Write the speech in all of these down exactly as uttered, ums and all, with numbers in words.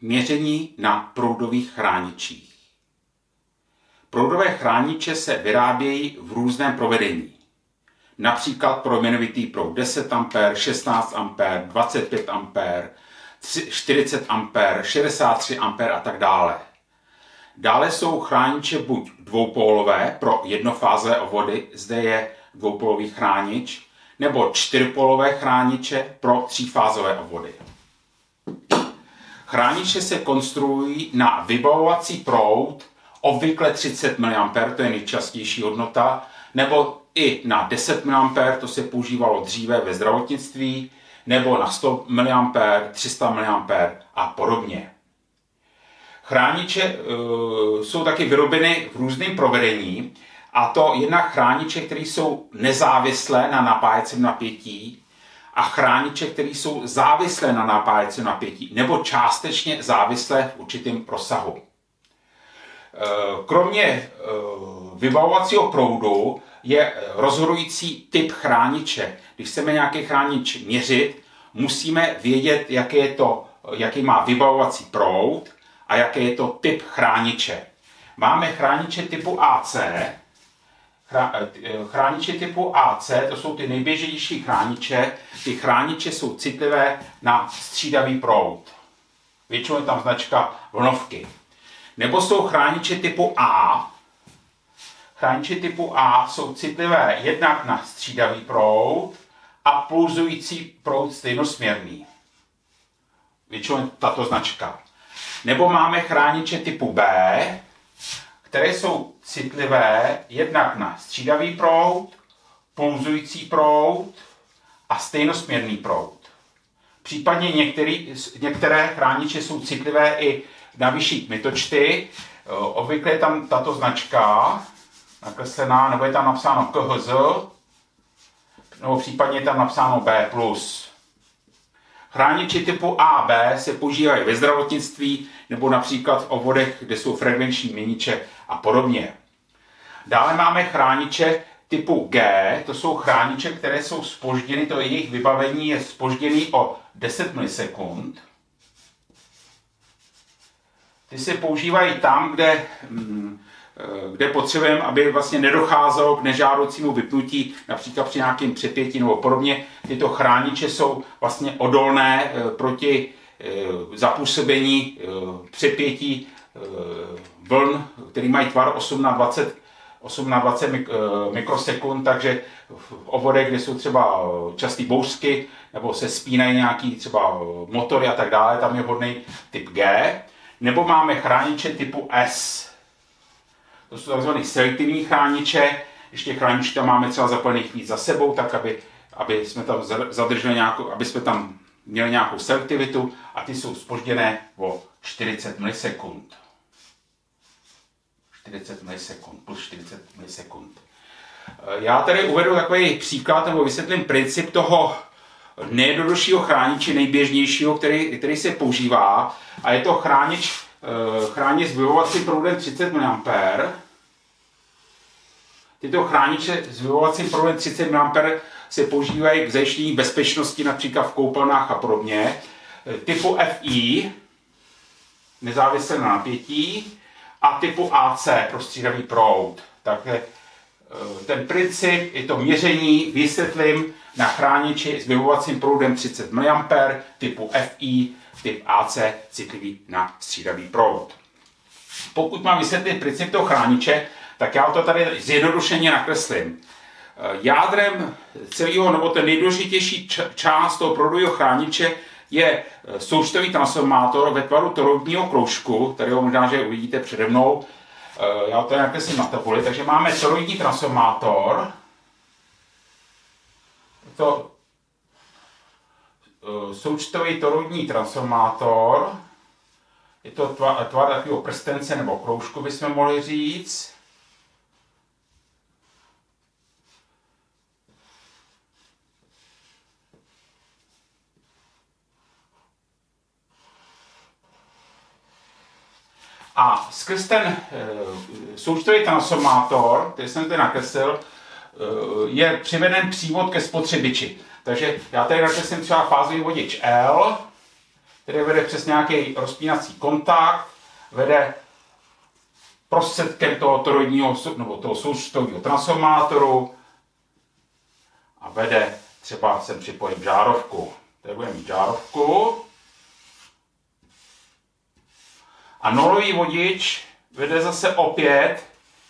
Měření na proudových chráničích. Proudové chrániče se vyrábějí v různém provedení. Například pro jmenovitý proud deset ampér, šestnáct ampér, dvacet pět ampér, čtyřicet ampér, šedesát tři ampér a tak dále. Dále jsou chrániče buď dvoupólové pro jednofázové obvody, zde je dvoupolový chránič, nebo čtyřpólové chrániče pro třífázové obvody. Chrániče se konstruují na vybavovací proud, obvykle třicet miliampérů, to je nejčastější hodnota, nebo i na deset miliampérů, to se používalo dříve ve zdravotnictví, nebo na sto miliampérů, tři sta miliampérů a podobně. Chrániče e, jsou taky vyrobeny v různém provedení, a to jednak chrániče, které jsou nezávislé na napájecím napětí, a chrániče, které jsou závislé na napájecím napětí, nebo částečně závislé v určitém rozsahu. Kromě vybavovacího proudu je rozhodující typ chrániče. Když chceme nějaký chránič měřit, musíme vědět, jaký, je to, jaký má vybavovací proud a jaký je to typ chrániče. Máme chrániče typu A C. Chrániče typu A C, to jsou ty nejběžnější chrániče. Ty chrániče jsou citlivé na střídavý proud. Většinou je tam značka vlnovky. Nebo jsou chrániče typu A. Chrániče typu A jsou citlivé jednak na střídavý proud a pulzující proud stejnosměrný. Většinou je tato značka. Nebo máme chrániče typu B, které jsou citlivé jednak na střídavý proud, pulzující proud a stejnosměrný proud. Případně některý, některé chrániče jsou citlivé i na vyšší kmitočty. Obvykle je tam tato značka nakreslená, nebo je tam napsáno K H Z, nebo případně je tam napsáno B plus. Chrániče typu A B se používají ve zdravotnictví nebo například v obvodech, kde jsou frekvenční měniče a podobně. Dále máme chrániče typu G, to jsou chrániče, které jsou zpožděny, to jejich vybavení je zpožděný o deset milisekund. Ty se používají tam, kde, kde potřebujeme, aby vlastně nedocházelo k nežádoucímu vypnutí, například při nějakém přepětí nebo podobně. Tyto chrániče jsou vlastně odolné proti zapůsobení přepětí vln, které mají tvar osm na dvacet mikrosekund, takže v obvodech, kde jsou třeba časté bouřky nebo se spínají nějaký třeba motory a tak dále, tam je vhodný typ G. Nebo máme chrániče typu S. To jsou tzv. Selektivní chrániče. Ještě chrániče tam máme třeba zapojených víc za sebou, tak aby, aby jsme tam zadrželi nějakou, aby jsme tam měli nějakou selektivitu, a ty jsou zpožděné o čtyřicet milisekund. čtyřicet milisekund plus čtyřicet milisekund. Já tady uvedu takový příklad, nebo vysvětlím princip toho nejjednoduššího chrániče, nejběžnějšího, který, který se používá, a je to chránič, chránič s vybavovacím proudem třicet miliampérů. Tyto chrániče s vybavovacím proudem třicet miliampérů se používají k zajištění bezpečnosti, například v koupelnách a podobně. Typu F I, nezávisle na napětí, a typu A C pro střídavý proud. Takže ten princip, je to měření, vysvětlím na chrániči s vybavovacím proudem třicet miliampérů, typu F I, typ A C, citlivý na střídavý proud. Pokud mám vysvětlit princip toho chrániče, tak já to tady zjednodušeně nakreslím. Jádrem celého, nebo ten nejdůležitější část toho proudového chrániče je součtový transformátor ve tvaru toroidního kroužku, tady ho možná, že uvidíte přede mnou. Já to nakreslím na tabuli, takže máme toroidní transformátor. Je to součtový toroidní transformátor. Je to tvar, tvar takového prstence nebo kroužku, bychom mohli říct. A skrz ten e, součtový transformátor, který jsem tady nakreslil, e, je přiveden přívod ke spotřebiči. Takže já tady nakreslím třeba fázový vodič L, který vede přes nějaký rozpínací kontakt, vede prostředkem toho toroidního, nebo toho součtového transformátoru a vede, třeba sem připojím žárovku. Tady budeme mít žárovku. A nulový vodič vede zase opět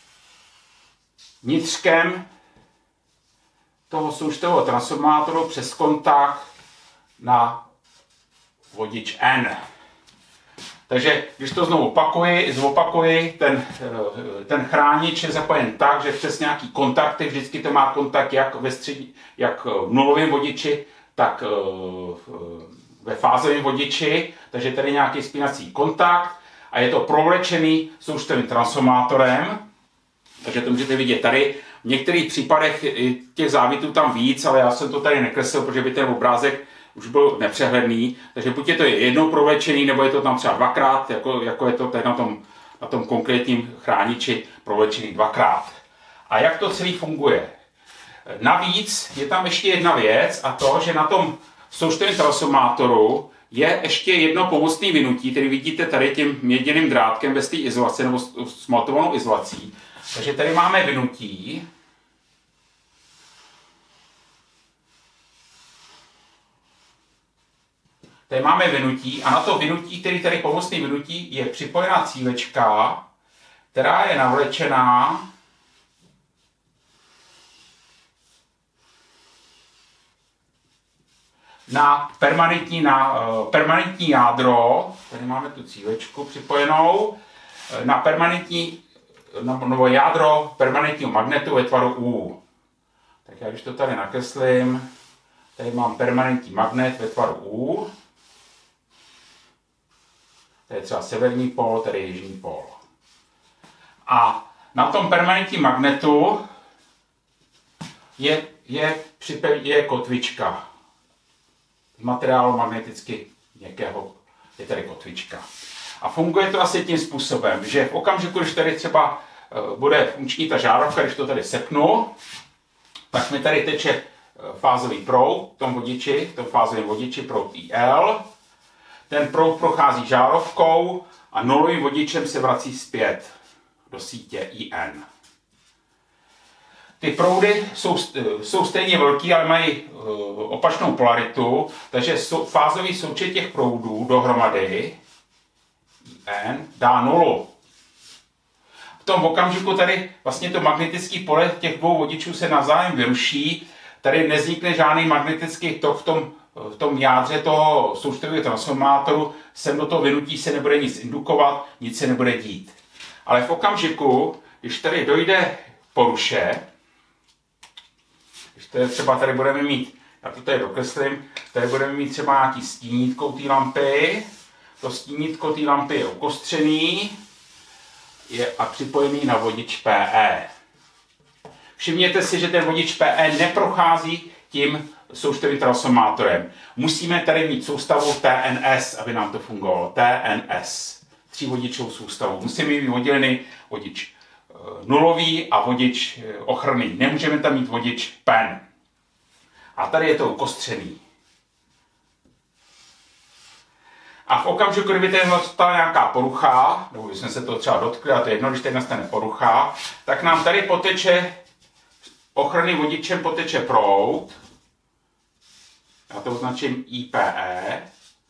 vnitřkem toho součtového transformátoru přes kontakt na vodič N. Takže když to znovu opakuji, zopakuji, ten, ten chránič je zapojen tak, že přes nějaký kontakty, vždycky to má kontakt jak ve střední, jak v nulovém vodiči, tak ve fázovém vodiči, takže tady nějaký spínací kontakt a je to provlečený součtovým transformátorem, takže to můžete vidět tady. V některých případech těch závitů tam víc, ale já jsem to tady nekreslil, protože by ten obrázek už byl nepřehledný, takže buď je to jednou provlečený, nebo je to tam třeba dvakrát, jako, jako je to tady na tom, na tom konkrétním chrániči provlečený dvakrát. A jak to celý funguje? Navíc je tam ještě jedna věc a to, že na tom součtovém transformátoru je ještě jedno pomocné vynutí, který vidíte tady tím měděným drátkem bez té izolace nebo smaltovanou izolací. Takže tady máme vynutí. Tady máme vynutí a na to vynutí, který tady pomocný vynutí, je připojená cívečka, která je navlečená na permanentní, na, uh, permanentní jádro, tady máme tu cívečku připojenou, na permanentní na, nebo jádro permanentního magnetu ve tvaru U. Tak já když to tady nakreslím, tady mám permanentní magnet ve tvaru U. Tady je třeba severní pól, tady je jižní pól. A na tom permanentním magnetu je, je, je kotvička. Z materiálu magneticky měkkého je tady kotvička. A funguje to asi tím způsobem, že v okamžiku, když tady třeba bude funkční ta žárovka, když to tady sepnu, tak mi tady teče fázový proud v tom vodiči, v tom fázovém vodiči proud I L. Ten proud prochází žárovkou a nulovým vodičem se vrací zpět do sítě I N. Ty proudy jsou, jsou stejně velký, ale mají opačnou polaritu, takže fázový součet těch proudů dohromady I N dá nulu. V tom okamžiku tady vlastně to magnetické pole těch dvou vodičů se navzájem vyruší, tady nevznikne žádný magnetický tok v tom, v tom jádře toho součtového transformátoru, sem do toho vynutí se nebude nic indukovat, nic se nebude dít. Ale v okamžiku, když tady dojde poruše, když tady třeba tady budeme mít, já to tady dokreslím, tady budeme mít třeba nějaký stínítko té lampy, to stínítko té lampy je ukostřený je a připojený na vodič P E. Všimněte si, že ten vodič P E neprochází tím součtovým transformátorem. Musíme tady mít soustavu T N S, aby nám to fungovalo. T N S. Třívodičovou soustavu. Musíme mít oddělený vodič nulový a vodič ochranný. Nemůžeme tam mít vodič P E N. A tady je to ukostřený. A v okamžiku, kdyby tady nastala nějaká porucha, nebo když jsme se to třeba dotkli, a to je jedno, když tady nastane porucha, tak nám tady poteče, ochranným vodičem poteče proud, já to označím I P E,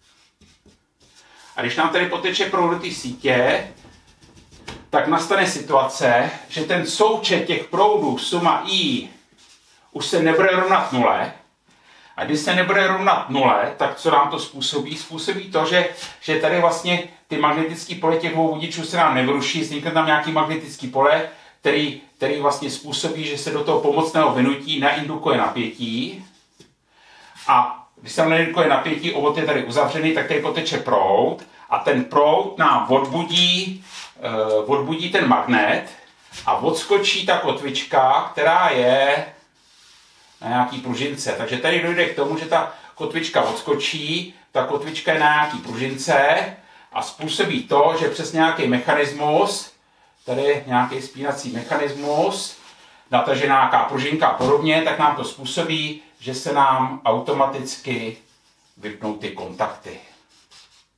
a když nám tady poteče proud do té sítě, tak nastane situace, že ten součet těch proudů, suma I, už se nebude rovnat nule. A když se nebude rovnat nule, tak co nám to způsobí? Způsobí to, že, že tady vlastně ty magnetické pole těch dvou vodičů se nám nevruší, vznikne tam nějaký magnetický pole, který, který vlastně způsobí, že se do toho pomocného vynutí naindukuje napětí. A když se tam naindukuje napětí, obvod je tady uzavřený, tak tady poteče proud a ten proud nám odbudí, uh, odbudí ten magnet a odskočí ta kotvička, která je na nějaký pružince. Takže tady dojde k tomu, že ta kotvička odskočí, ta kotvička je na nějaký pružince a způsobí to, že přes nějaký mechanismus, tady je nějaký spínací mechanismus, natažená nějaká pružinka a podobně, tak nám to způsobí, že se nám automaticky vypnou ty kontakty.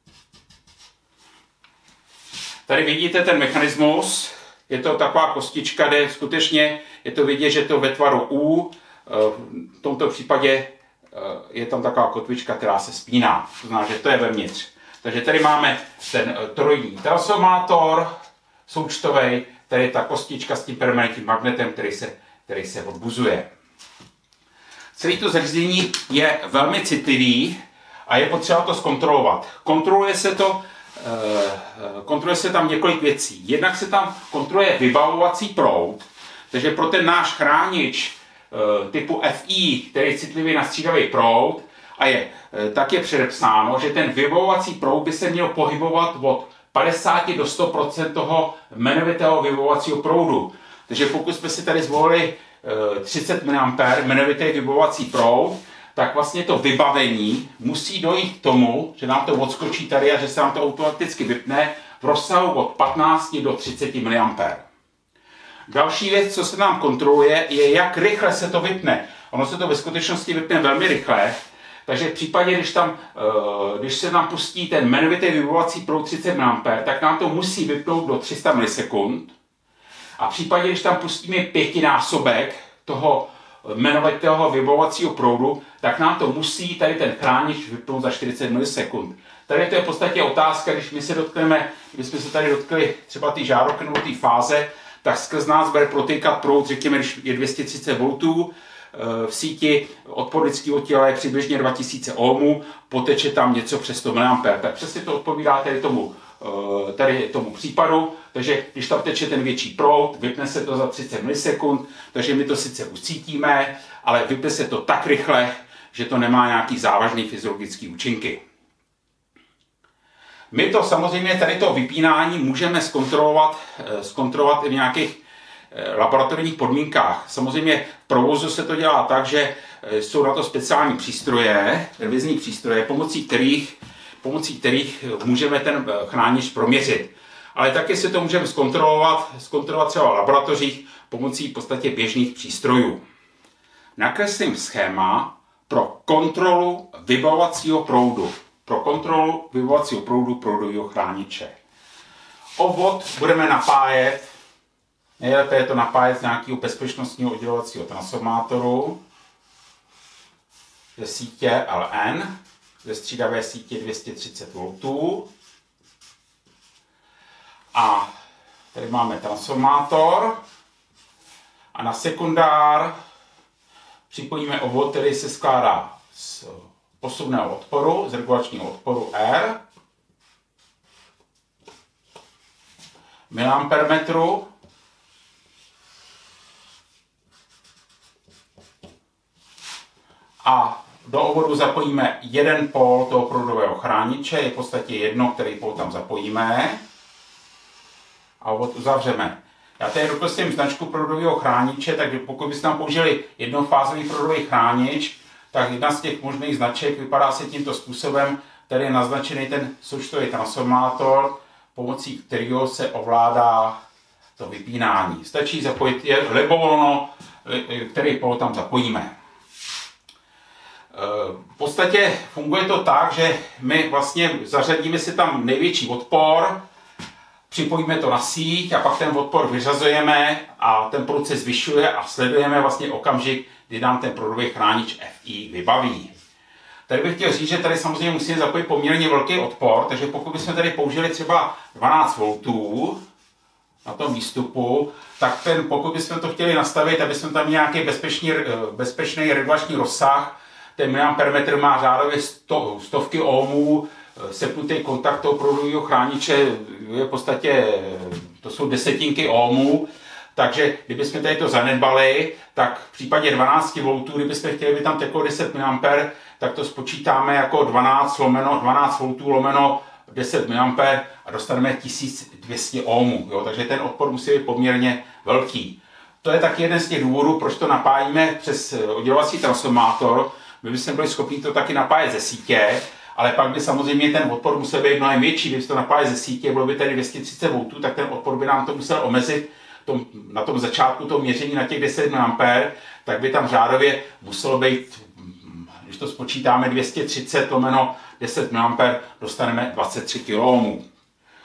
Tady vidíte ten mechanismus, je to taková kostička, kde skutečně je to vidět, že to ve tvaru U, v tomto případě je tam taková kotvička, která se spíná, to znamená, že to je vevnitř. Takže tady máme ten trojní transformátor součtový, tady je ta kostička s tím permanentním magnetem, který se, který se odbuzuje. Celé to zařízení je velmi citlivý a je potřeba to zkontrolovat. Kontroluje se to, kontroluje se tam několik věcí. Jednak se tam kontroluje vybavovací proud, takže pro ten náš chránič typu F I, který je citlivý na střídavý proud, a je, tak je předepsáno, že ten vybavovací proud by se měl pohybovat od padesát do sto procent toho jmenovitého vybavovacího proudu. Takže pokud jsme si tady zvolili třicet miliampérů jmenovitý vybavovací proud, tak vlastně to vybavení musí dojít k tomu, že nám to odskočí tady a že se nám to automaticky vypne v rozsahu od patnáct do třiceti miliampérů. Další věc, co se nám kontroluje, je, jak rychle se to vypne. Ono se to ve skutečnosti vypne velmi rychle, takže v případě, když, tam, když se nám pustí ten jmenovitý vybavovací proud třicet miliampérů, tak nám to musí vypnout do tři sta milisekund. A v případě, když tam pustíme pětinásobek toho jmenovitého vybavovacího proudu, tak nám to musí tady ten chránič vypnout za čtyřicet milisekund. Tady to je v podstatě otázka, když my se dotkneme, když jsme se tady dotkli třeba ty žárovky nebo té fáze, tak skrz nás bude protékat proud, řekněme, když je dvě stě třicet voltů, v síti odpor lidského těla je přibližně dva tisíce ohmů, poteče tam něco přes sto miliampérů. Tak přesně to odpovídá tady tomu, tady tomu případu, takže když tam teče ten větší proud, vypne se to za třicet milisekund, takže my to sice ucítíme, ale vypne se to tak rychle, že to nemá nějaký závažný fyziologický účinky. My to samozřejmě tady to vypínání můžeme zkontrolovat, zkontrolovat i v nějakých laboratorních podmínkách. Samozřejmě v provozu se to dělá tak, že jsou na to speciální přístroje, revizní přístroje, pomocí kterých, pomocí kterých můžeme ten chránič proměřit. Ale taky si to můžeme zkontrolovat, zkontrolovat třeba v laboratořích pomocí v podstatě běžných přístrojů. Nakreslím schéma pro kontrolu vybavovacího proudu. Pro kontrolu vybavovacího proudu proudového chrániče. Obvod budeme napájet, nejlépe je to napájet z nějakého bezpečnostního oddělovacího transformátoru ze sítě L N, ze střídavé sítě dvě stě třicet voltů. A tady máme transformátor a na sekundár připojíme obvod, který se skládá z posuvného odporu, z regulačního odporu R, miliampermetru a do obvodu zapojíme jeden pól toho proudového chrániče, je v podstatě jedno, který pól tam zapojíme a obvod uzavřeme. Já tady doplním značku proudového chrániče, takže pokud byste tam použili jednofázový proudový chránič, tak jedna z těch možných značek vypadá se tímto způsobem. Tady je naznačený ten součtový transformátor, pomocí kterého se ovládá to vypínání. Stačí zapojit je libovolno, který pól tam zapojíme. V podstatě funguje to tak, že my vlastně zařadíme si tam největší odpor, připojíme to na síť a pak ten odpor vyřazujeme a ten proud se zvyšuje a sledujeme vlastně okamžik, kdy nám ten proudový chránič F I vybaví. Tady bych chtěl říct, že tady samozřejmě musíme zapojit poměrně velký odpor, takže pokud bychom tady použili třeba dvanáct voltů na tom výstupu, tak ten, pokud bychom to chtěli nastavit, aby jsme tam měli nějaký bezpečný, bezpečný regulační rozsah, ten miliampermetr má řádově sto, stovky ohmů, sepnutý kontakt toho proudového chrániče je v podstatě, to jsou desetinky ohmů, takže kdybychom tady to zanedbali, tak v případě dvanáct voltů, kdybychom chtěli, aby tam teklo deset miliampérů, tak to spočítáme jako dvanáct, lomeno, dvanáct voltů lomeno deset miliampérů a dostaneme tisíc dvě stě ohmů. Jo? Takže ten odpor musí být poměrně velký. To je taky jeden z těch důvodů, proč to napájíme přes oddělovací transformátor. My bychom byli schopni to taky napájet ze sítě, ale pak by samozřejmě ten odpor musel být mnohem větší. Kdyby to napájet ze sítě, bylo by tady dvě stě třicet voltů, tak ten odpor by nám to musel omezit tom, na tom začátku toho měření na těch deset miliampérů, tak by tam řádově muselo být, když to spočítáme, dvě stě třicet lomeno deset miliampérů, dostaneme dvacet tři kiloohmů.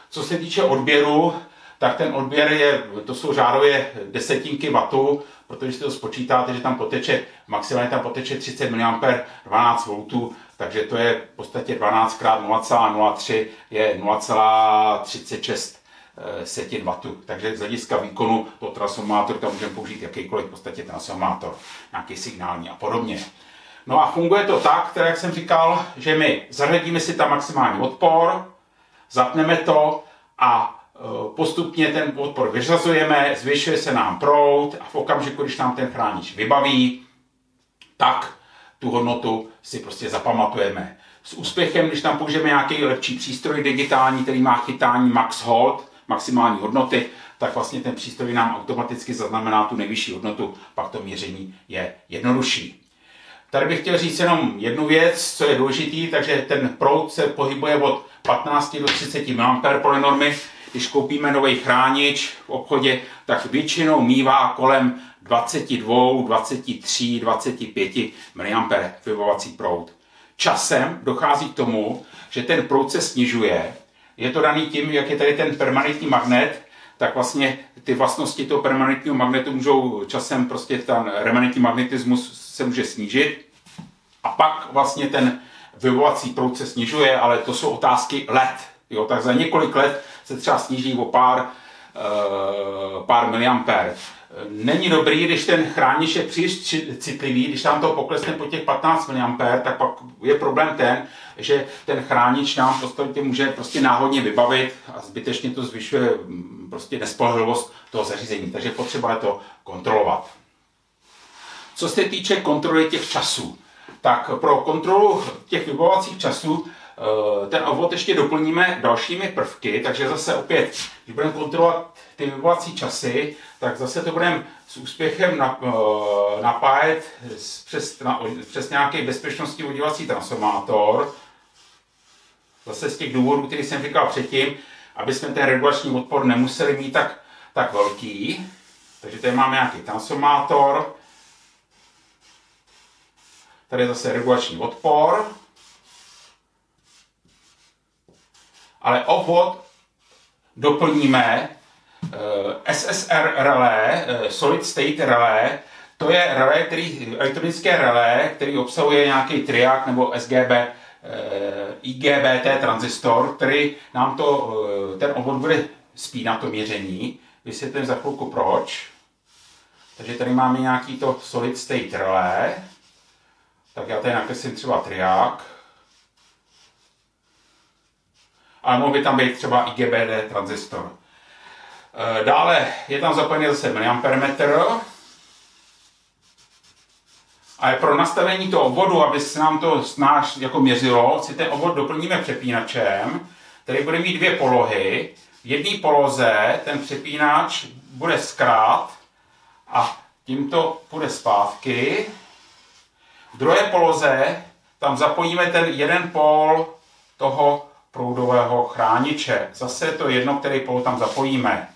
Co se týče odběru, tak ten odběr je, to jsou řádově desetinky vatu, protože si to spočítáte, že tam poteče, maximálně tam poteče třicet miliampérů, dvanáct voltů, takže to je v podstatě dvanáct krát nula celá nula tři je nula celá třicet šest setin vatů. Takže z hlediska výkonu toho transformátoru tam můžeme použít jakýkoliv v podstatě transformátor, nějaký signální a podobně. No a funguje to tak, jak jsem říkal, že my zařadíme si tam maximální odpor, zapneme to a postupně ten odpor vyřazujeme, zvyšuje se nám proud a v okamžiku, když nám ten chránič vybaví, tak tu hodnotu si prostě zapamatujeme. S úspěchem, když tam použijeme nějaký lepší přístroj digitální, který má chytání max hold, maximální hodnoty, tak vlastně ten přístroj nám automaticky zaznamená tu nejvyšší hodnotu, pak to měření je jednodušší. Tady bych chtěl říct jenom jednu věc, co je důležitý, takže ten proud se pohybuje od patnáct do třicet miliampérů podle normy. Když koupíme nový chránič v obchodě, tak většinou mívá kolem dvacet dva, dvacet tři, dvacet pět miliampérů vybavovací proud. Časem dochází k tomu, že ten proud se snižuje. Je to daný tím, jak je tady ten permanentní magnet, tak vlastně ty vlastnosti toho permanentního magnetu můžou časem, prostě ten remanentní magnetismus se může snížit a pak vlastně ten vybavovací proud se snižuje, ale to jsou otázky let. Jo, tak za několik let se třeba sníží o pár, e, pár miliampér. Není dobrý, když ten chránič je příliš citlivý, když tam to poklesne po těch patnáct miliampérů, tak pak je problém ten, že ten chránič nám v podstatě může prostě náhodně vybavit a zbytečně to zvyšuje prostě nespolehlivost toho zařízení, takže potřeba je to kontrolovat. Co se týče kontroly těch časů, tak pro kontrolu těch vybavovacích časů ten obvod ještě doplníme dalšími prvky, takže zase opět, když budeme kontrolovat ty vybavovací časy, tak zase to budeme s úspěchem napájet přes, na, přes nějaký bezpečnostní oddělovací transformátor. Zase z těch důvodů, který jsem říkal předtím, aby jsme ten regulační odpor nemuseli mít tak, tak velký. Takže tady máme nějaký transformátor. Tady je zase regulační odpor. Ale obvod doplníme uh, S S R relé, uh, Solid State relé. To je relé, který, elektronické relé, který obsahuje nějaký triák nebo S G B, uh, I G B T tranzistor, který nám to, uh, ten obvod bude spínat to měření. Vysvětlím za chvilku proč. Takže tady máme nějaký to Solid State relé. Tak já tady nakreslím třeba triák. Ale mohl by tam být třeba I G B T tranzistor. Dále je tam zapojený zase miliampermetr. A pro nastavení toho obvodu, aby se nám to snáš jako měřilo, si ten obvod doplníme přepínačem, který bude mít dvě polohy. V jedné poloze ten přepínač bude zkrát a tímto půjde zpátky. V druhé poloze tam zapojíme ten jeden pól toho proudového chrániče. Zase je to jedno, který pól tam zapojíme.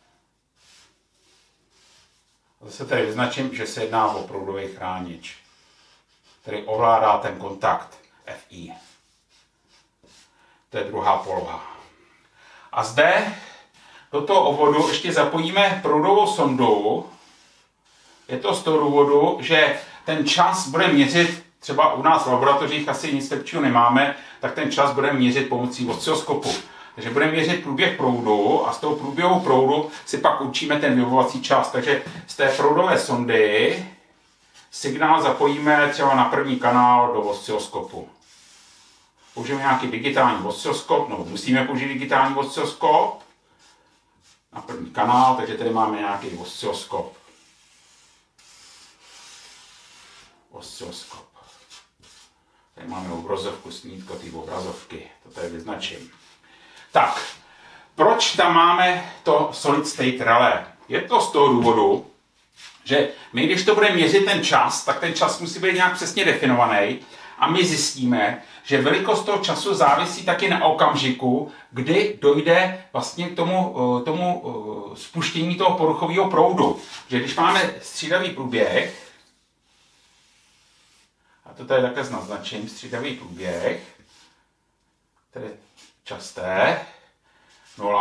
Zase tady vyznačím, že se jedná o proudový chránič, který ovládá ten kontakt F I. To je druhá poloha. A zde do toho obvodu ještě zapojíme proudovou sondu. Je to z toho důvodu, že ten čas bude měřit, třeba u nás v laboratořích asi nic lepšího nemáme, tak ten čas budeme měřit pomocí osciloskopu. Takže budeme měřit průběh proudu a z toho průběhu proudu si pak určíme ten vybavovací čas. Takže z té proudové sondy signál zapojíme třeba na první kanál do osciloskopu. Použijeme nějaký digitální osciloskop, no musíme použít digitální osciloskop na první kanál, takže tady máme nějaký osciloskop. Osciloskop. Tady máme obrazovku, snítko té obrazovky, to tady vyznačím. Tak, proč tam máme to Solid State relé? Je to z toho důvodu, že my, když to budeme měřit ten čas, tak ten čas musí být nějak přesně definovaný a my zjistíme, že velikost toho času závisí taky na okamžiku, kdy dojde vlastně k tomu, tomu spuštění toho poruchového proudu. Že když máme střídavý průběh, a to tady takhle naznačím, střídavý průběh, tedy časté, nula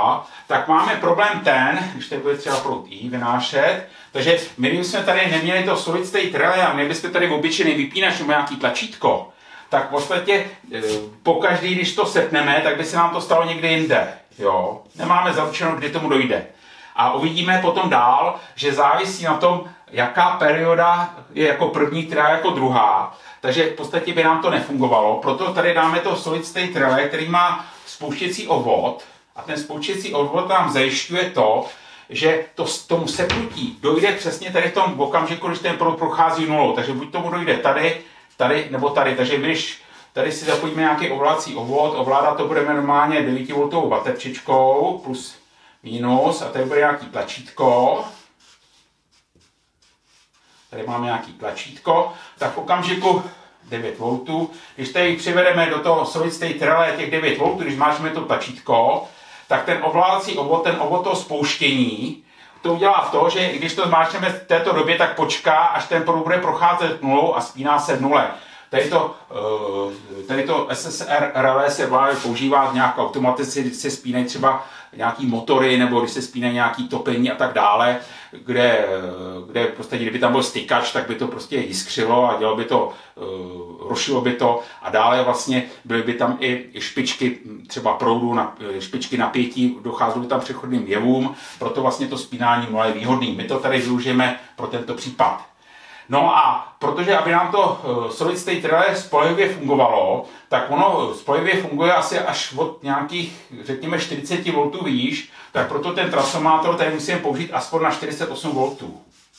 tak máme problém ten, když tady bude třeba proud I vynášet, takže my když jsme tady neměli to solid state relay a měli byste tady obyčejný vypínač nebo nějaký tlačítko, tak v podstatě pokaždý, když to sepneme, tak by se nám to stalo někde jinde. Jo? Nemáme zaručeno, kdy tomu dojde. A uvidíme potom dál, že závisí na tom, jaká perioda je jako první, která je jako druhá. Takže v podstatě by nám to nefungovalo. Proto tady dáme to solid state relay, který má spouštěcí obvod. A ten spouštěcí obvod nám zajišťuje to, že to, tomu sepnutí dojde přesně tady v tom okamžiku, když ten proud prochází nulou. Takže buď tomu dojde tady, tady nebo tady. Takže když tady si zapojíme nějaký ovládací obvod, ovládat to budeme normálně devět voltovou baterčičkou plus minus a tady bude nějaký tlačítko. Tady máme nějaký tlačítko, tak v okamžiku devět voltů, když tady přivedeme do toho solid state relay těch devět voltů, když mášeme to tlačítko, tak ten ovládací obvod, ten obvod toho spouštění, to udělá v to, že když to zmáčkneme v této době, tak počká, až ten proud bude procházet nulou a spíná se v nule. Tady to, tady to S S R relay se používá nějak automaticky, když se spínají třeba nějaký motory, nebo když se spínají nějaký topení a tak dále, kde, kde prostě, kdyby tam byl stykač, tak by to prostě jiskřilo a dělalo by to, rušilo by to a dále vlastně byly by tam i špičky třeba proudu, špičky napětí, docházelo by tam přechodným jevům, proto vlastně to spínání nula je výhodný. My to tady využijeme pro tento případ. No a protože, aby nám to solid state relay spolehlivě fungovalo, tak ono spolehlivě funguje asi až od nějakých, řekněme, čtyřicet voltů výš, tak proto ten transformátor tady musíme použít aspoň na čtyřicet osm voltů.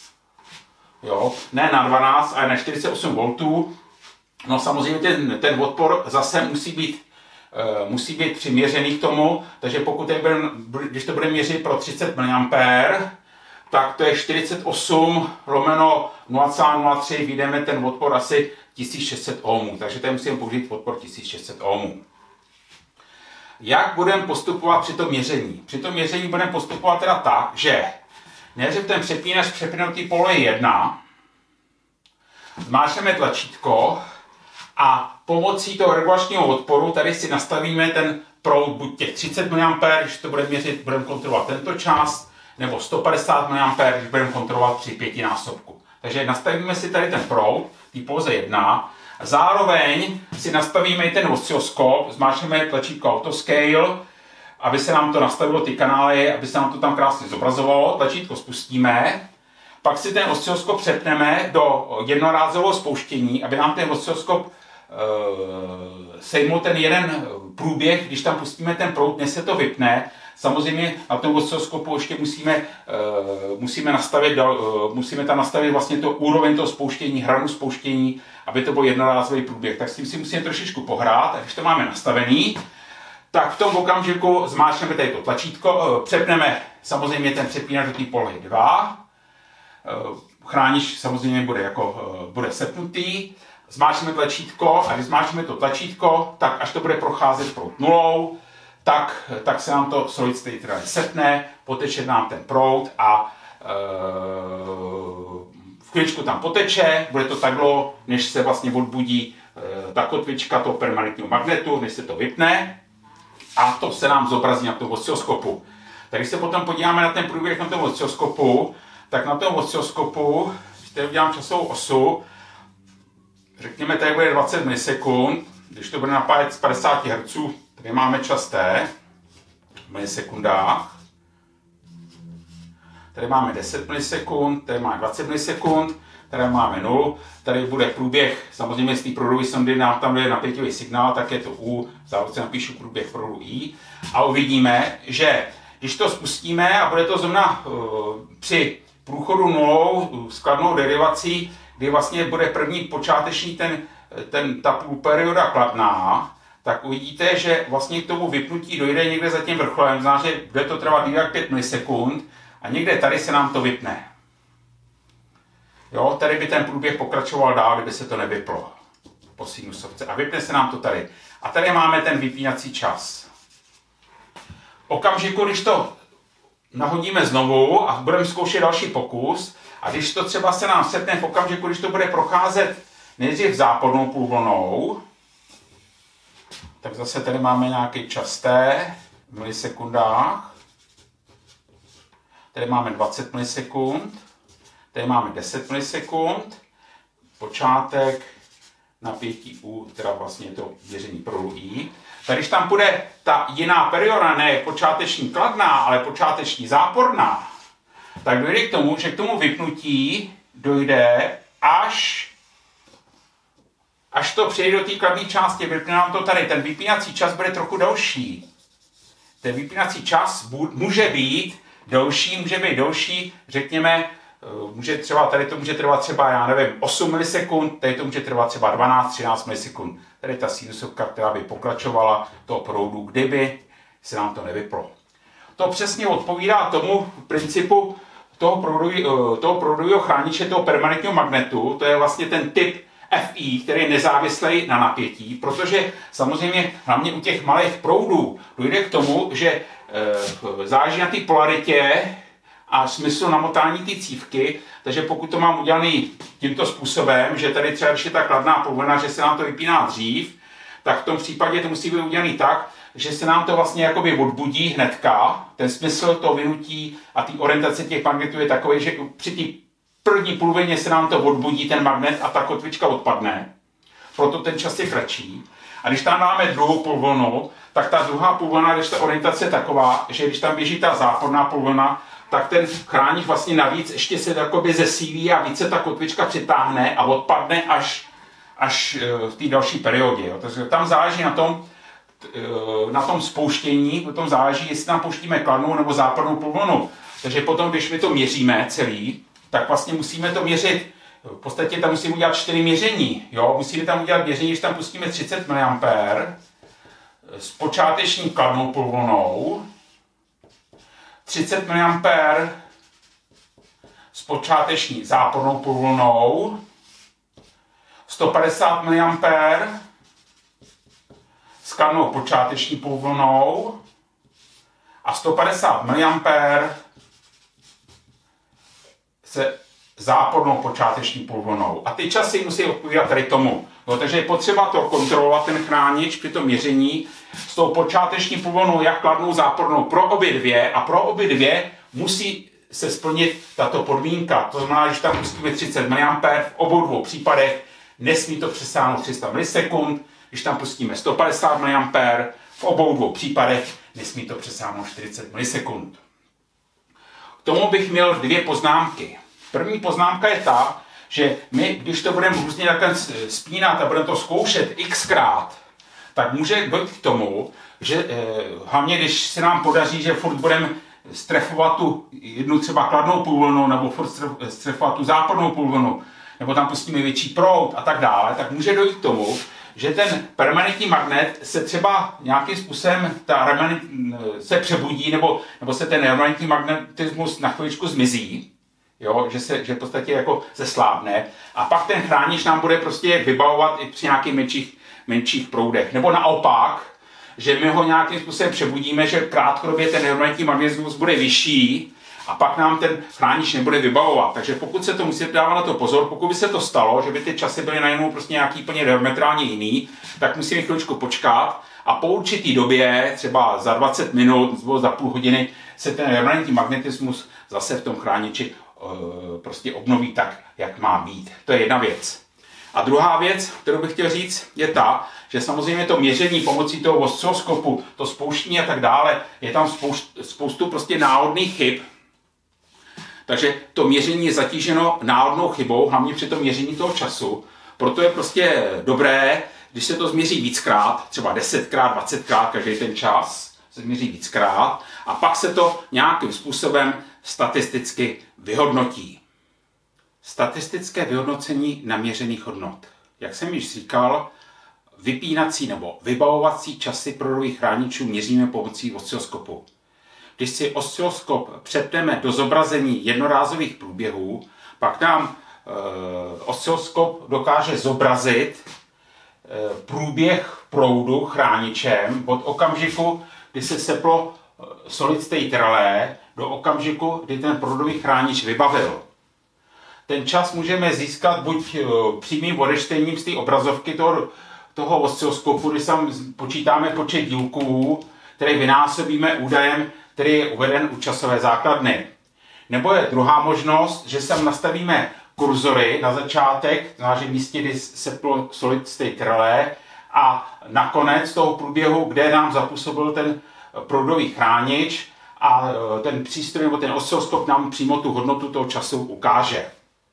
Jo, ne na dvanáct, ale na čtyřicet osm voltů. No samozřejmě ten, ten odpor zase musí být, uh, musí být přiměřený k tomu, takže pokud tady budeme, když to bude měřit pro třicet miliampérů, tak to je čtyřicet osm lomeno nula celá nula tři, vyjdeme ten odpor asi tisíc šest set ohmů, takže tady musíme použít odpor tisíc šest set ohmů. Jak budeme postupovat při tom měření? Při tom měření budeme postupovat teda tak, že nejdřív ten přepínač přepínutý pole jedna, zmáčkneme tlačítko a pomocí toho regulačního odporu tady si nastavíme ten proud buď těch třicet miliampérů, když to budeme měřit, budeme kontrolovat tento část, nebo sto padesát miliampérů, když budeme kontrolovat při pětinásobku. Takže nastavíme si tady ten proud, tý póze jedna, zároveň si nastavíme i ten oscilloskop, zmáčkneme tlačítko Autoscale, aby se nám to nastavilo ty kanály, aby se nám to tam krásně zobrazovalo, tlačítko spustíme, pak si ten oscilloskop přepneme do jednorázového spouštění, aby nám ten oscilloskop e, sejmul ten jeden průběh, když tam pustíme ten proud, než se to vypne. Samozřejmě na tom oscilloskopu ještě musíme, uh, musíme, nastavit, uh, musíme tam nastavit vlastně to úroveň toho spouštění, hranu spouštění, aby to byl jednorázový průběh. Tak s tím si musíme trošičku pohrát a když to máme nastavený, tak v tom okamžiku zmáčkneme tady to tlačítko, uh, přepneme samozřejmě ten přepínač do té polohy dva, uh, chránič samozřejmě bude, jako, uh, bude sepnutý, zmáčkneme tlačítko a když zmáčkneme to tlačítko, tak až to bude procházet proud nulou, Tak, tak se nám to solid state relay setne, poteče nám ten proud a e, v chvíličku tam poteče, bude to tak dlouho, než se vlastně odbudí e, ta kotvička toho permanentního magnetu, než se to vypne a to se nám zobrazí na tom oscilloskopu. Tak když se potom podíváme na ten průběh na tom oscilloskopu, tak na tom oscilloskopu, když tady udělám časovou osu, řekněme, tady bude dvacet milisekund, když to bude napájet z padesát hertzů, tady máme čas T v milisekundách. Tady máme deset milisekund, tady máme dvacet milisekund, tady máme nulu, tady bude průběh, samozřejmě z té proudové sondy nám tam je napětivý signál, tak je to U, v závodce napíšu průběh proudu I a uvidíme, že když to spustíme a bude to zrovna uh, při průchodu nulou s kladnou derivací, kdy vlastně bude první počáteční ten, ten, ta půlperioda kladná, tak uvidíte, že vlastně k tomu vypnutí dojde někde za tím vrcholem, znamená, že bude to trvat jak pět milisekund a někde tady se nám to vypne. Jo, tady by ten průběh pokračoval dál, kdyby se to nevyplo po sinusovce a vypne se nám to tady. A tady máme ten vypínací čas. V okamžiku, když to nahodíme znovu a budeme zkoušet další pokus a když to třeba se nám setne v okamžiku, když to bude procházet nejdřív zápornou půlvlnou, tak zase tady máme nějaký čas T v milisekundách. tady máme dvacet milisekund, tady máme deset milisekund, počátek, napětí U, teda vlastně to měření proudu I. Tak když tam bude ta jiná perioda, ne počáteční kladná, ale počáteční záporná, tak dojde k tomu, že k tomu vypnutí dojde až, až to přejde do té kladné části. Vypne nám to tady, ten vypínací čas bude trochu delší. Ten vypínací čas může být delší, může být delší, řekněme, může třeba, tady to může trvat třeba, já nevím, osm milisekund, tady to může trvat třeba dvanáct třináct milisekund. Tady ta sinusovka, která by pokračovala toho proudu, kdyby se nám to nevyplo. To přesně odpovídá tomu principu toho, proudu, toho proudového chrániče, toho permanentního magnetu. To je vlastně ten typ F I, který je nezávislý na napětí, protože samozřejmě hlavně u těch malých proudů dojde k tomu, že e, záleží na té polaritě a smyslu namotání té cívky, takže pokud to mám udělaný tímto způsobem, že tady třeba, když je ta kladná polovina, že se nám to vypíná dřív, tak v tom případě to musí být udělaný tak, že se nám to vlastně jakoby odbudí hnedka. Ten smysl toho vynutí a té orientace těch magnetů je takový, že při té první polovině se nám to odbudí ten magnet a ta kotvička odpadne. Proto ten čas je kratší. A když tam máme druhou půlvlnu, tak ta druhá půlvlna, když ta orientace je taková, že když tam běží ta záporná půlvlna, tak ten chránič vlastně navíc ještě se jakoby zesílí a více ta kotvička přitáhne a odpadne až, až v té další periodě. Jo. Takže tam záleží na tom, na tom spouštění, potom záleží, jestli tam pouštíme kladnou nebo zápornou půlvlnu. Takže potom, když my to měříme celý, tak vlastně musíme to měřit, v podstatě tam musíme udělat čtyři měření. Jo? Musíme tam udělat měření, když tam pustíme třicet miliampérů s počáteční kladnou půlvlnou, třicet miliampérů s počáteční zápornou půlvlnou, sto padesát miliampérů s kladnou počáteční půlvlnou a sto padesát miliampérů se zápornou počáteční půlvlnou. A ty časy musí odpovídat tady tomu. No, takže je potřeba to kontrolovat, ten chránič při tom měření s tou počáteční půlvlnou, jak kladnou, zápornou, pro obě dvě, a pro obě dvě musí se splnit tato podmínka. To znamená, že tam pustíme třicet miliampérů, v obou dvou případech nesmí to přesáhnout tři sta milisekund, když tam pustíme sto padesát miliampérů, v obou dvou případech nesmí to přesáhnout čtyřicet milisekund. K tomu bych měl dvě poznámky. První poznámka je ta, že my, když to budeme různě takhle spínat a budeme to zkoušet xkrát, tak může dojít k tomu, že eh, hlavně když se nám podaří, že furt budeme strefovat tu jednu třeba kladnou půlvlnu, nebo furt strefovat tu zápornou půlvlnu, nebo tam pustíme větší proud a tak dále, tak může dojít k tomu, že ten permanentní magnet se třeba nějakým způsobem ta remanent, se přebudí, nebo, nebo se ten remanentní magnetismus na chviličku zmizí, jo, že se že v podstatě jako zeslábne, a pak ten chránič nám bude prostě vybavovat i při nějakých menších, menších proudech. Nebo naopak, že my ho nějakým způsobem přebudíme, že krátkodobě ten remanentní magnetismus bude vyšší a pak nám ten chránič nebude vybavovat. Takže pokud se to musíte dávat na to pozor, pokud by se to stalo, že by ty časy byly najednou prostě nějaký plně diametrálně jiný, tak musíme chvíličku počkat a po určitý době, třeba za dvacet minut nebo za půl hodiny, se ten remanentní magnetismus zase v tom chrániči e, prostě obnoví tak, jak má být. To je jedna věc. A druhá věc, kterou bych chtěl říct, je ta, že samozřejmě to měření pomocí toho osciloskopu, to spouštění a tak dále, je tam spoustu, spoustu prostě náhodných chyb. Takže to měření je zatíženo náhodnou chybou, hlavně při tom měření toho času. Proto je prostě dobré, když se to změří víckrát, třeba desetkrát, dvacetkrát každý ten čas, se změří víckrát, a pak se to nějakým způsobem statisticky vyhodnotí. Statistické vyhodnocení naměřených hodnot. Jak jsem již říkal, vypínací nebo vybavovací časy proudových chráničů měříme pomocí osciloskopu. Když si osciloskop přepneme do zobrazení jednorázových průběhů, pak nám e, osciloskop dokáže zobrazit e, průběh proudu chráničem od okamžiku, kdy se seplo solid state relé, do okamžiku, kdy ten proudový chránič vybavil. Ten čas můžeme získat buď přímým odečtením z té obrazovky toho, toho osciloskopu, kdy tam počítáme počet dílků, který vynásobíme údajem, který je uveden u časové základny. Nebo je druhá možnost, že sem nastavíme kurzory na začátek, znamená, že v místě, kdy seplo solid state relé, a nakonec toho průběhu, kde nám zapůsobil ten proudový chránič, a ten přístroj nebo ten osciloskop nám přímo tu hodnotu toho času ukáže.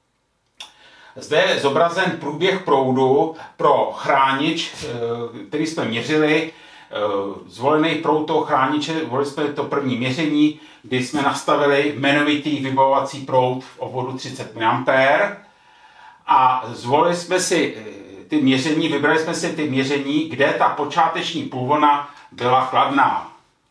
Zde je zobrazen průběh proudu pro chránič, který jsme měřili. Zvolený proud toho chrániče, volili jsme to první měření, kdy jsme nastavili jmenovitý vybavovací proud v obvodu třicet miliampérů a zvolili jsme si ty měření, vybrali jsme si ty měření, kde ta počáteční půlvlna byla kladná.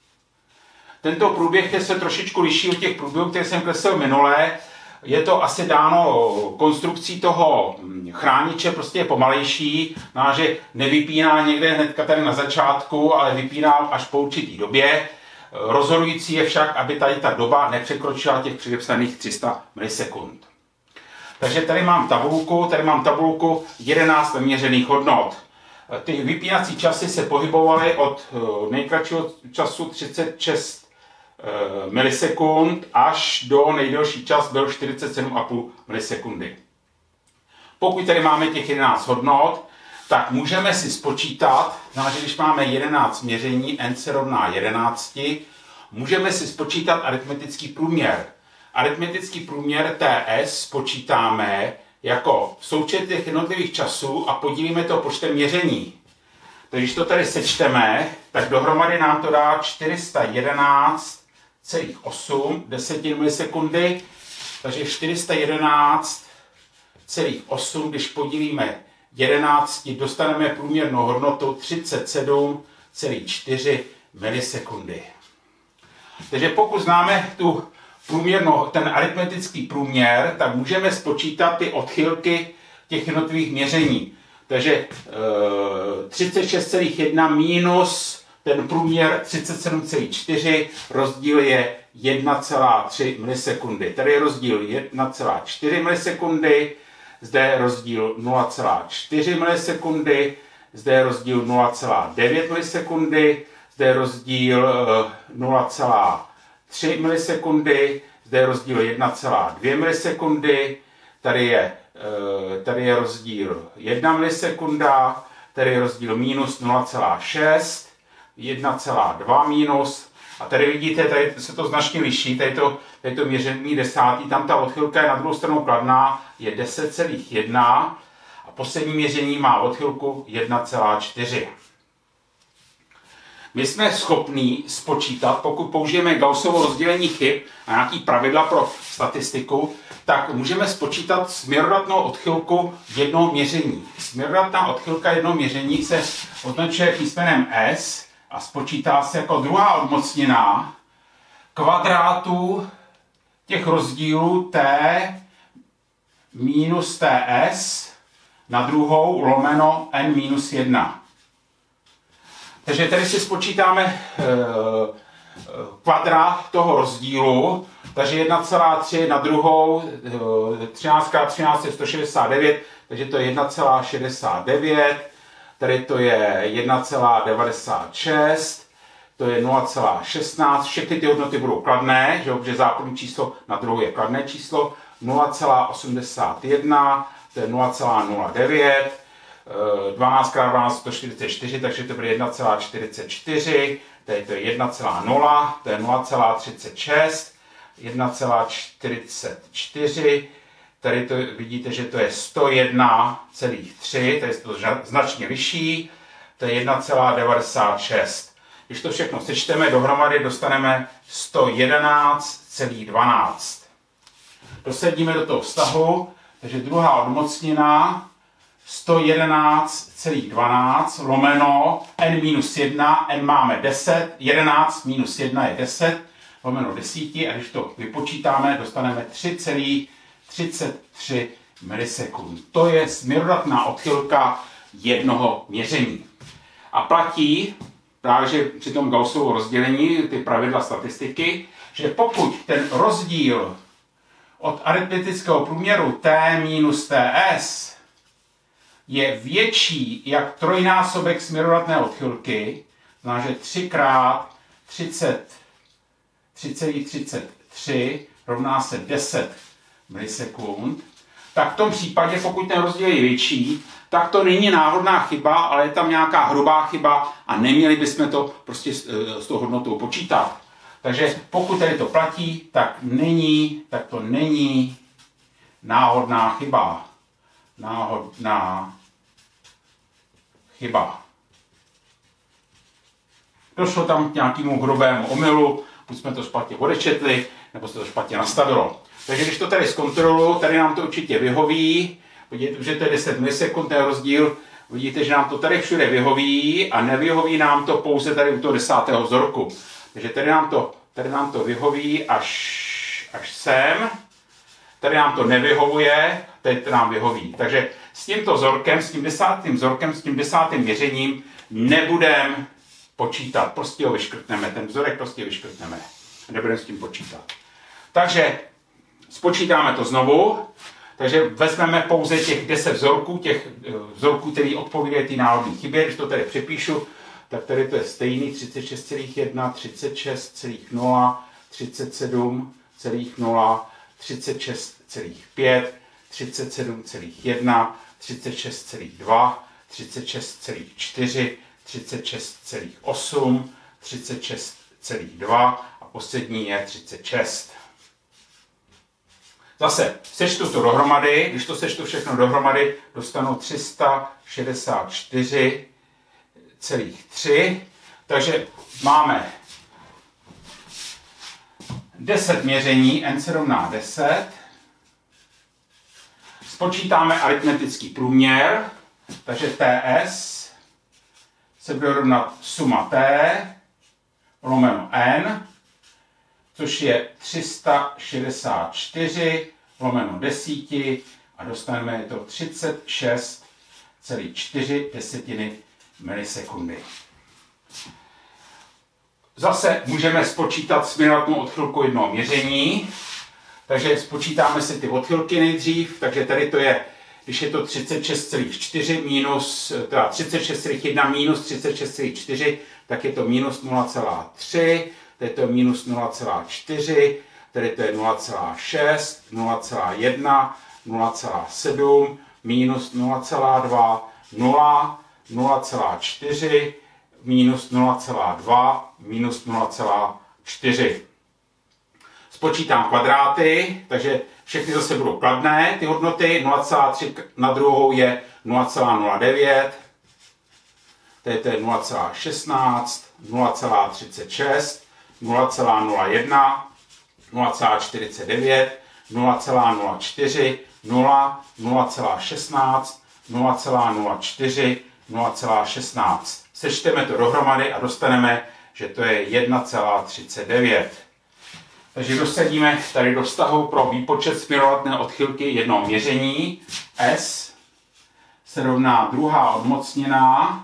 Tento průběh se trošičku liší od těch průběhů, které jsem kreslil minulé. Je to asi dáno konstrukcí toho chrániče, prostě je pomalejší, no, že nevypíná někde hnedka tady na začátku, ale vypíná až po určitý době. Rozhodující je však, aby tady ta doba nepřekročila těch předepsaných tři sta milisekund. Takže tady mám tabulku, tady mám tabulku jedenáct měřených hodnot. Ty vypínací časy se pohybovaly od nejkratšího času třicet šest milisekund až do nejdelší čas byl čtyřicet sedm celá pět milisekundy. Pokud tady máme těch jedenáct hodnot, tak můžeme si spočítat, znamená, že když máme jedenáct měření, n se rovná jedenácti, můžeme si spočítat aritmetický průměr. Aritmetický průměr T S spočítáme jako součet těch jednotlivých časů a podílíme to počtem měření. Takže když to tady sečteme, tak dohromady nám to dá čtyři sta jedenáct celá osm desetin milisekundy, takže čtyři sta jedenáct celá osm, když podílíme jedenáct, dostaneme průměrnou hodnotu třicet sedm celá čtyři milisekundy. Takže pokud známe tu průměrnou, ten aritmetický průměr, tak můžeme spočítat ty odchylky těch jednotlivých měření. Takže e, třicet šest celá jedna minus ten průměr třicet sedm celá čtyři, rozdíl je jedna celá tři milisekundy. Tady je rozdíl jedna celá čtyři milisekundy, zde je rozdíl nula celá čtyři milisekundy, zde je rozdíl nula celá devět milisekundy, zde je rozdíl e, nula celá tři milisekundy, zde je rozdíl jedna celá dvě milisekundy, tady je, tady je rozdíl jedna milisekunda, tady je rozdíl minus nula celá šest, jedna celá dva minus, a tady vidíte, tady se to značně liší, tady to, tady to měření desátý, tam ta odchylka je na druhou stranu kladná, je deset celá jedna a poslední měření má odchylku jedna celá čtyři. My jsme schopní spočítat, pokud použijeme Gaussovo rozdělení chyb a nějaký pravidla pro statistiku, tak můžeme spočítat směrodatnou odchylku jednoho měření. Směrodatná odchylka jednoho měření se označuje písmenem S a spočítá se jako druhá odmocněná kvadrátu těch rozdílů T minus Ts na druhou lomeno n minus jedna. Takže tady si spočítáme e, kvadrát toho rozdílu, takže jedna celá tři na druhou, e, třináct krát třináct je sto šedesát devět, takže to je jedna celá šedesát devět, tady to je jedna celá devadesát šest, to je nula celá šestnáct, všechny ty hodnoty budou kladné, že, protože záporné číslo na druhou je kladné číslo, nula celá osmdesát jedna, to je nula celá nula devět, dvanáct krát dvanáct sto čtyřicet čtyři, takže to bude jedna celá čtyřicet čtyři, tady to je jedna celá nula, to je nula celá třicet šest, jedna celá čtyřicet čtyři, tady to vidíte, že to je sto jedna celá tři, tady se to značně liší, to je jedna celá devadesát šest. Když to všechno sečteme dohromady, dostaneme sto jedenáct celá dvanáct. Dosedíme do toho vztahu, takže druhá odmocněná sto jedenáct celá dvanáct lomeno n minus jedna, n máme deset, jedenáct minus jedna je deset, lomeno deset, a když to vypočítáme, dostaneme tři celá třicet tři milisekund. To je směrodatná odchylka jednoho měření. A platí právě, že při tom Gaussovu rozdělení, ty pravidla statistiky, že pokud ten rozdíl od aritmetického průměru T minus Ts je větší jak trojnásobek směrodatné odchylky, znamená, že tři krát třicet tři celá třicet tři rovná se deset milisekund, tak v tom případě, pokud ten rozdíl je větší, tak to není náhodná chyba, ale je tam nějaká hrubá chyba a neměli bychom to prostě s tou hodnotou počítat. Takže pokud tady to platí, tak není, tak to není náhodná chyba. Náhodná chyba. Došlo tam k nějakému hrubému omylu, buď jsme to špatně odečetli, nebo se to špatně nastavilo. Takže když to tady zkontroluji, tady nám to určitě vyhoví. Vidíte, že to je deset milisekund, ten rozdíl. Vidíte, že nám to tady všude vyhoví a nevyhoví nám to pouze tady u toho desátého vzorku. Takže tady nám to, tady nám to vyhoví až, až sem. Tady nám to nevyhovuje, teď nám vyhoví. Takže s tímto vzorkem, s tím desátým vzorkem, s tím desátým měřením nebudeme počítat. Prostě ho vyškrtneme. Ten vzorek prostě vyškrtneme. Nebudeme s tím počítat. Takže spočítáme to znovu. Takže vezmeme pouze těch deset vzorků, těch vzorků, který odpovídají té náhodné chybě. Když to tady přepíšu, tak tady to je stejný třicet šest celá jedna, třicet šest celá nula, třicet sedm celá nula, třicet šest celá pět, třicet sedm celá jedna, třicet šest celá dva, třicet šest celá čtyři, třicet šest celá osm, třicet šest celá dva a poslední je třicet šest. Zase sečtu to dohromady, když to sečtu všechno dohromady, dostanu tři sta šedesát čtyři celá tři, takže máme deset měření, n se rovná deset, spočítáme aritmetický průměr, takže ts se bude rovnat suma t lomeno n, což je tři sta šedesát čtyři lomeno desíti a dostaneme to třicet šest celá čtyři desetiny milisekundy. Zase můžeme spočítat směrodatnou odchylku jednoho měření, takže spočítáme si ty odchylky nejdřív, takže tady to je, když je to třicet šest celá čtyři minus, teda třicet šest celá jedna minus třicet šest celá čtyři, tak je to minus nula celá tři, tady to je minus nula celá čtyři, tady to je nula celá šest, nula celá jedna, nula celá sedm, minus nula celá dva, nula, nula celá čtyři, minus nula celá dva, minus nula celá čtyři. Spočítám kvadráty, takže všechny zase budou kladné, ty hodnoty, nula celá tři na druhou je nula celá nula devět, tady to je nula celá šestnáct, nula celá třicet šest, nula celá nula jedna, nula celá čtyřicet devět, nula celá nula čtyři, nula, nula celá šestnáct, nula celá nula čtyři, nula celá šestnáct. Sečteme to dohromady a dostaneme, že to je jedna celá třicet devět. Takže dosadíme tady do vztahu pro výpočet směrodatné odchylky jednoho měření. S se rovná druhá odmocněná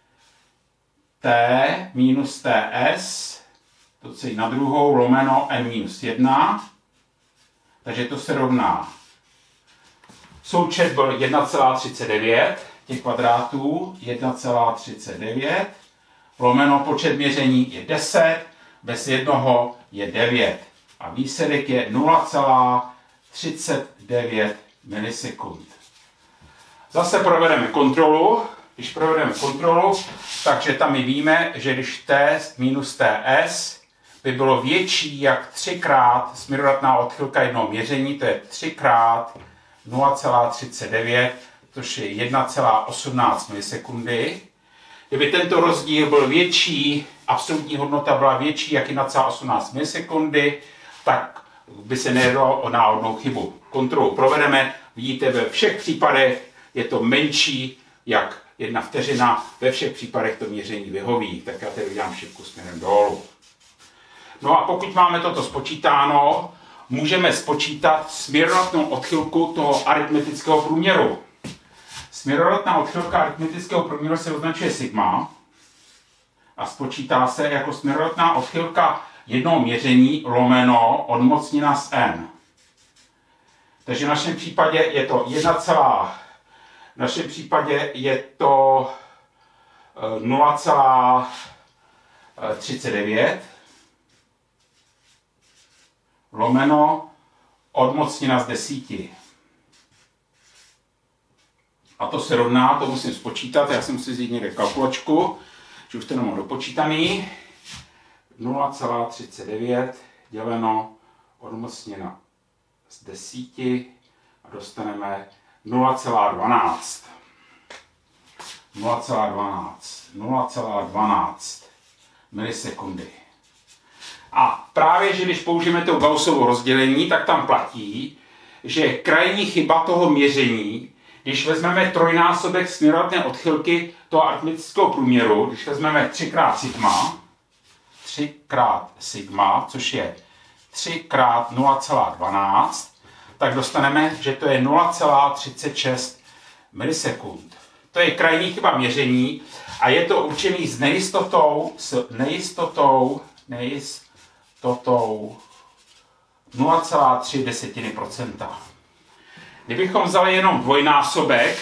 t minus ts, to celé na druhou, lomeno n minus jedna. Takže to se rovná. Součet byl jedna celá třicet devět, těch kvadrátů jedna celá třicet devět, lomeno počet měření je deset, bez jednoho je devět. A výsledek je nula celá třicet devět milisekund. Zase provedeme kontrolu. Když provedeme kontrolu, takže tam my víme, že když t minus ts by bylo větší jak třikrát směrodatná odchylka jednoho měření, to je tři krát nula celá třicet devět, což je jedna celá osmnáct milisekundy. Kdyby tento rozdíl byl větší, absolutní hodnota byla větší jak jedna celá osmnáct milisekundy, tak by se nejednalo o náhodnou chybu. Kontrolu provedeme, vidíte, ve všech případech je to menší jak jedna vteřina, ve všech případech to měření vyhoví. Tak já tady udělám šipku směrem dolů. No a pokud máme toto spočítáno, můžeme spočítat směrodatnou odchylku toho aritmetického průměru. Směrodatná odchylka aritmetického průměru se označuje sigma a spočítá se jako směrodatná odchylka jednoho měření lomeno odmocněna z n. Takže v našem případě je to jedna, v našem případě je to nula celá třicet devět. lomeno odmocnina z desíti. A to se rovná, to musím spočítat, já si musím vzít někde kalkulačku, že už to nemám dopočítaný. nula celá třicet devět děleno odmocnina z desíti a dostaneme nula celá dvanáct. nula celá dvanáct. nula celá dvanáct milisekundy. A právě, že když použijeme to Gaussovo rozdělení, tak tam platí, že krajní chyba toho měření, když vezmeme trojnásobek směrodatné odchylky toho aritmetického průměru, když vezmeme tři krát sigma, tři krát sigma, což je tři krát nula celá dvanáct, tak dostaneme, že to je nula celá třicet šest milisekund. To je krajní chyba měření a je to určený s nejistotou, s nejistotou, nejistotou nula celá tři desetiny procenta. Kdybychom vzali jenom dvojnásobek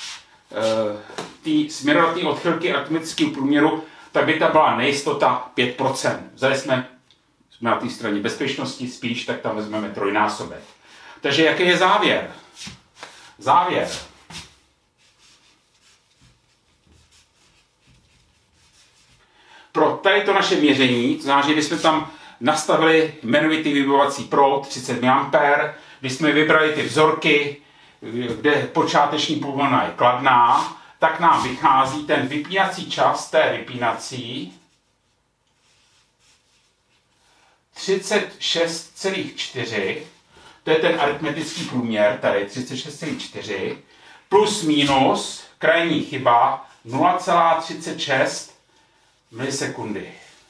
té směrodatné odchylky aritmetického průměru, tak by ta byla nejistota pět procent. Vzali jsme, jsme na té straně bezpečnosti spíš, tak tam vezmeme trojnásobek. Takže jaký je závěr? Závěr. Pro tady to naše měření, to znamená, že když jsme tam nastavili jmenovitý vybojovací proud třicet miliampérů, když jsme vybrali ty vzorky, kde počáteční půlvlna je kladná, tak nám vychází ten vypínací čas té vypínací třicet šest celá čtyři, to je ten aritmetický průměr, tady třicet šest celá čtyři, plus minus krajní chyba nula celá třicet šest milisekundy.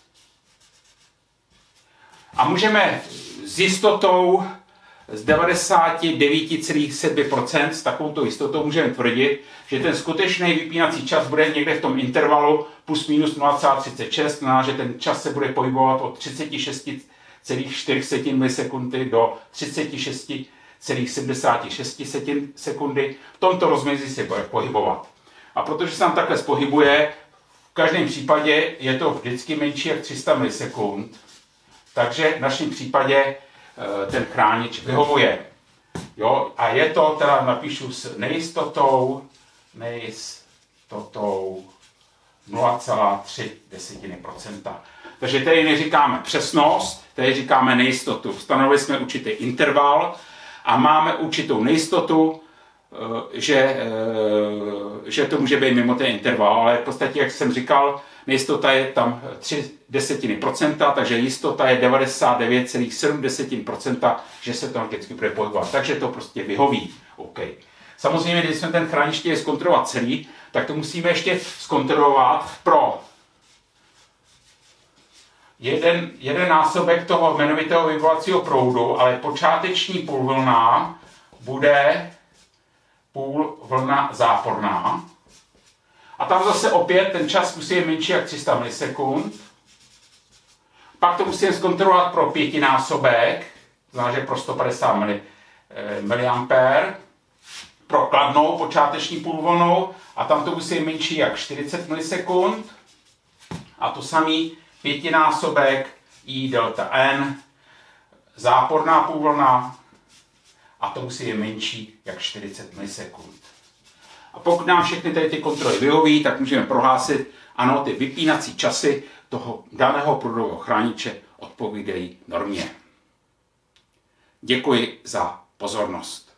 A můžeme s jistotou z devadesát devět celá sedm procent s takovouto jistotou můžeme tvrdit, že ten skutečný vypínací čas bude někde v tom intervalu plus minus nula celá třicet šest, znamená, že ten čas se bude pohybovat od třicet šest celá čtyři milisekundy do třicet šest celá sedmdesát šest sekundy. V tomto rozmezí se bude pohybovat. A protože se nám takhle pohybuje, v každém případě je to vždycky menší jak tři sta milisekund, takže v našem případě ten chránič vyhovuje. Jo? A je to, teda napíšu s nejistotou, nejistotou nula celá tři desetiny procenta. Takže tady neříkáme přesnost, tady říkáme nejistotu. Stanovili jsme určitý interval a máme určitou nejistotu, že, že to může být mimo ten interval, ale v podstatě, jak jsem říkal, nejistota je tam tři desetiny procenta, takže jistota je devadesát devět celá sedm procenta, že se to vždycky bude pohybovat. Takže to prostě vyhoví. OK. Samozřejmě, když jsme ten chránič chtěli zkontrolovat celý, tak to musíme ještě zkontrolovat pro jeden, jeden násobek toho jmenovitého vyvolacího proudu, ale počáteční půlvlna bude půlvlna záporná. A tam zase opět ten čas musí být menší jak tři sta milisekund. Pak to musíme zkontrolovat pro pětinásobek, znamená, že pro sto padesát miliampérů, pro kladnou počáteční půlvlnou a tam to musí být menší jak čtyřicet milisekund. A to samý pětinásobek I delta N, záporná půlvlna a to musí být menší jak čtyřicet milisekund. A pokud nám všechny tady ty kontroly vyhoví, tak můžeme prohlásit, ano, ty vypínací časy toho daného proudového chrániče odpovídají normě. Děkuji za pozornost.